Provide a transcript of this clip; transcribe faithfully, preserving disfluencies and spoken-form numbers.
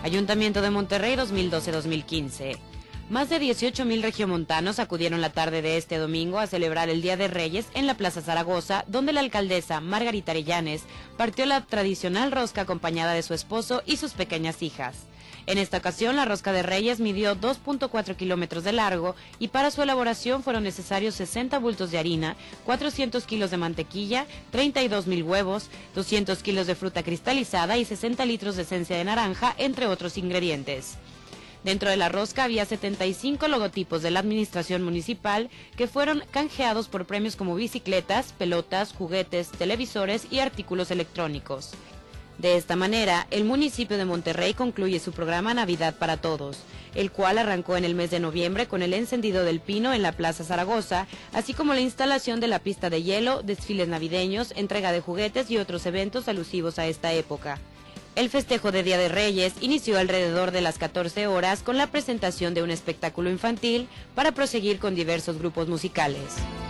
Ayuntamiento de Monterrey dos mil doce a dos mil quince. Más de dieciocho mil regiomontanos acudieron la tarde de este domingo a celebrar el Día de Reyes en la Plaza Zaragoza, donde la alcaldesa Margarita Arellanes partió la tradicional rosca acompañada de su esposo y sus pequeñas hijas. En esta ocasión, la rosca de Reyes midió dos punto cuatro kilómetros de largo y para su elaboración fueron necesarios sesenta bultos de harina, cuatrocientos kilos de mantequilla, treinta y dos mil huevos, doscientos kilos de fruta cristalizada y sesenta litros de esencia de naranja, entre otros ingredientes. Dentro de la rosca había setenta y cinco logotipos de la administración municipal que fueron canjeados por premios como bicicletas, pelotas, juguetes, televisores y artículos electrónicos. De esta manera, el municipio de Monterrey concluye su programa Navidad para Todos, el cual arrancó en el mes de noviembre con el encendido del pino en la Plaza Zaragoza, así como la instalación de la pista de hielo, desfiles navideños, entrega de juguetes y otros eventos alusivos a esta época. El festejo de Día de Reyes inició alrededor de las catorce horas con la presentación de un espectáculo infantil para proseguir con diversos grupos musicales.